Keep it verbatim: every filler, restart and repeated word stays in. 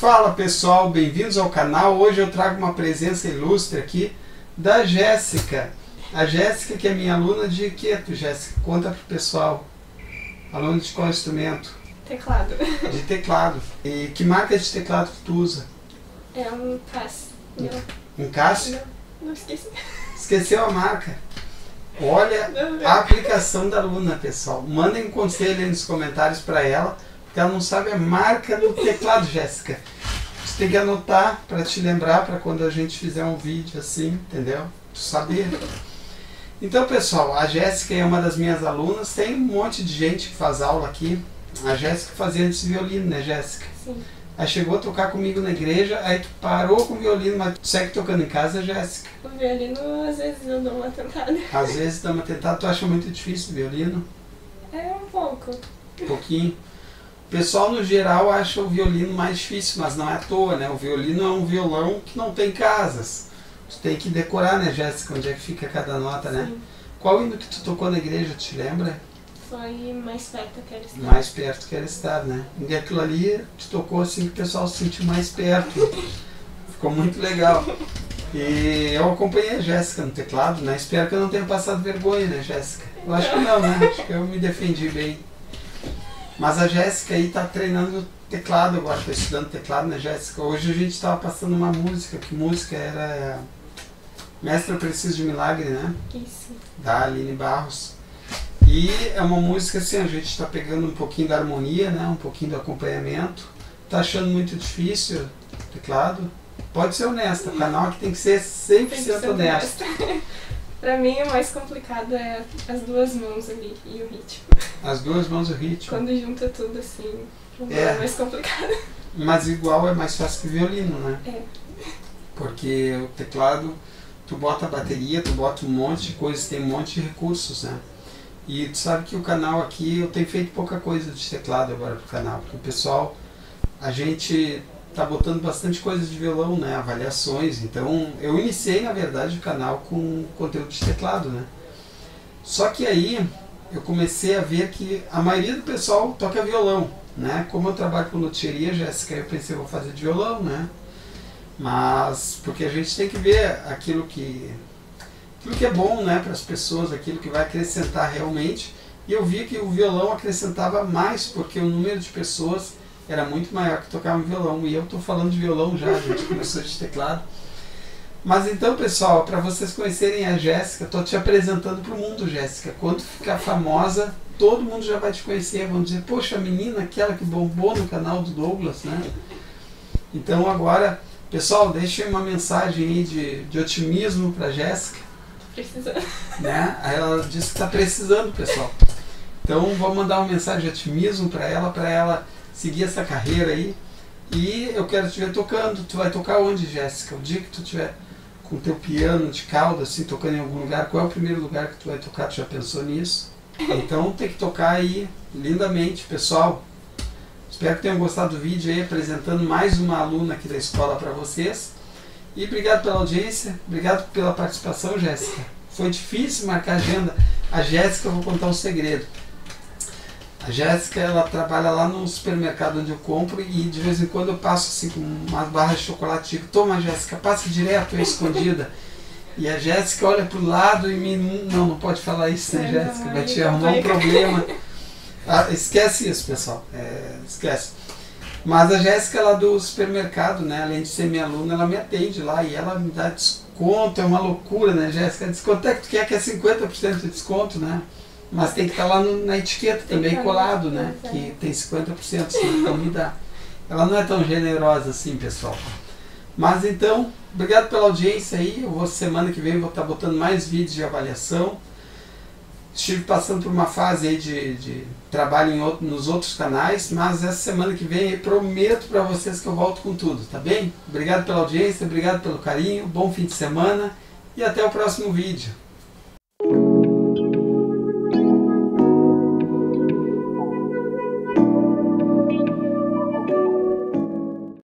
Fala pessoal, bem-vindos ao canal. Hoje eu trago uma presença ilustre aqui da Jéssica. A Jéssica, que é minha aluna de quê, Jéssica? Conta pro pessoal. Aluna de qual instrumento? Teclado. De teclado. E que marca de teclado que tu usa? É um Cássio. Um Cássio? Não, não esqueci. Esqueceu a marca. Olha Não, a aplicação da aluna, pessoal. Mandem um conselho aí nos comentários para ela, porque ela não sabe a marca do teclado, Jéssica. Você tem que anotar para te lembrar, para quando a gente fizer um vídeo assim, entendeu? Tu saber. Então, pessoal, a Jéssica é uma das minhas alunas. Tem um monte de gente que faz aula aqui. A Jéssica fazia antes violino, né, Jéssica? Sim. Aí chegou a tocar comigo na igreja, aí tu parou com o violino, mas tu segue tocando em casa, Jéssica? O violino, às vezes, eu dou uma tentada. Às vezes dá uma tentada. Tu acha muito difícil o violino? É um pouco. Um pouquinho. O pessoal, no geral, acha o violino mais difícil, mas não é à toa, né? O violino é um violão que não tem casas. Tu tem que decorar, né, Jéssica, onde é que fica cada nota, né? Sim. Qual hino que tu tocou na igreja, te lembra? Foi mais perto que era estar. Mais perto que era estar, né? E aquilo ali te tocou assim que o pessoal se sentiu mais perto. Ficou muito legal. E eu acompanhei a Jéssica no teclado, né? Espero que eu não tenha passado vergonha, né, Jéssica? Eu acho que não, né? Acho que eu me defendi bem. Mas a Jéssica aí tá treinando teclado agora, tá estudando teclado, né, Jéssica? Hoje a gente tava passando uma música, que música era Mestre, eu Preciso de Milagre, né? Isso. Da Aline Barros. E é uma música assim, a gente está pegando um pouquinho da harmonia, né? Um pouquinho do acompanhamento. Tá achando muito difícil o teclado? Pode ser honesta, o canal aqui tem que ser cem por cento honesto. Pra mim, o mais complicado é as duas mãos ali e o ritmo. As duas mãos o ritmo. Quando junta tudo assim, É. é mais complicado. Mas igual é mais fácil que o violino, né? É. Porque o teclado, tu bota a bateria, tu bota um monte de coisas, tem um monte de recursos, né? E tu sabe que o canal aqui, eu tenho feito pouca coisa de teclado agora pro canal, porque o pessoal, a gente tá botando bastante coisa de violão, né? Avaliações. Então, eu iniciei, na verdade, o canal com conteúdo de teclado, né? Só que aí, eu comecei a ver que a maioria do pessoal toca violão, né? Como eu trabalho com luthieria, Jéssica, eu pensei, vou fazer de violão, né? Mas, porque a gente tem que ver aquilo que, aquilo que é bom, né, para as pessoas, aquilo que vai acrescentar realmente. E eu vi que o violão acrescentava mais, porque o número de pessoas era muito maior que tocavam violão. E eu estou falando de violão já, a gente começou de teclado. Mas então, pessoal, para vocês conhecerem a Jéssica, estou te apresentando para o mundo, Jéssica. Quando ficar famosa, todo mundo já vai te conhecer. Vão dizer, poxa, a menina, aquela que bombou no canal do Douglas, né? Então agora, pessoal, deixem uma mensagem aí de, de otimismo para a Jéssica. Precisando. Né? Aí ela disse que está precisando, pessoal. Então vamos mandar uma mensagem de otimismo para ela, para ela seguir essa carreira aí. E eu quero te ver tocando. Tu vai tocar onde, Jéssica? O dia que tu tiver com o teu piano de cauda, assim, tocando em algum lugar, qual é o primeiro lugar que tu vai tocar? Tu já pensou nisso? Então tem que tocar aí lindamente, pessoal. Espero que tenham gostado do vídeo aí, apresentando mais uma aluna aqui da escola para vocês. E obrigado pela audiência, obrigado pela participação, Jéssica. Foi difícil marcar a agenda. A Jéssica, eu vou contar um segredo. A Jéssica, ela trabalha lá no supermercado onde eu compro e de vez em quando eu passo assim com umas barras de chocolate. Digo, toma, Jéssica, passa direto, é escondida. E a Jéssica olha pro lado e me... Não, não pode falar isso, né, Jéssica? Vai te arrumar um problema. Ah, esquece isso, pessoal. É, esquece. Mas a Jéssica, lá do supermercado, né, além de ser minha aluna, ela me atende lá e ela me dá desconto. É uma loucura, né, Jéssica? Desconto é que tu quer que é cinquenta por cento de desconto, né? Mas tem que estar lá no, na etiqueta também colado, né? Que tem cinquenta por cento, sim, então me dá. Ela não é tão generosa assim, pessoal. Mas então, obrigado pela audiência aí. Eu vou, semana que vem, vou estar botando mais vídeos de avaliação. Estive passando por uma fase aí de, de trabalho em outro, nos outros canais, mas essa semana que vem eu prometo para vocês que eu volto com tudo, tá bem? Obrigado pela audiência, obrigado pelo carinho, bom fim de semana e até o próximo vídeo.